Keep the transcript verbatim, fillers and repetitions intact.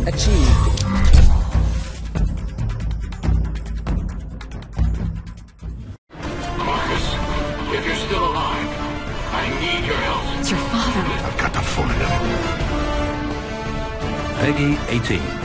achieved. Marcus, if you're still alive, I need your help. It's your father. I've got to phone it in. Peggy eighteen.